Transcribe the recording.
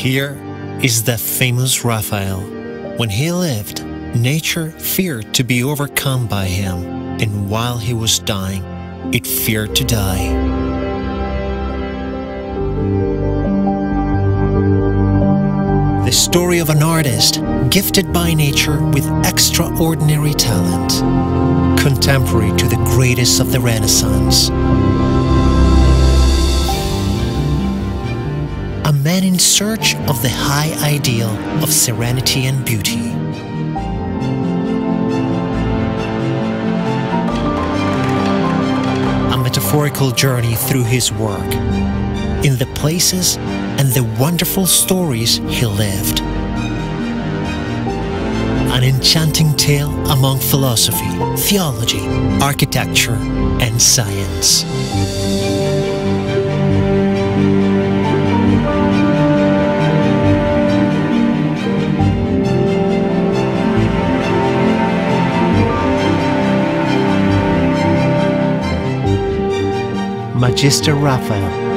Here is the famous Raphael. When he lived, nature feared to be overcome by him, and while he was dying, it feared to die. The story of an artist gifted by nature with extraordinary talent, contemporary to the greatest of the Renaissance. A man in search of the high ideal of serenity and beauty. A metaphorical journey through his work, in the places and the wonderful stories he lived. An enchanting tale among philosophy, theology, architecture, and science. Magister Raffael.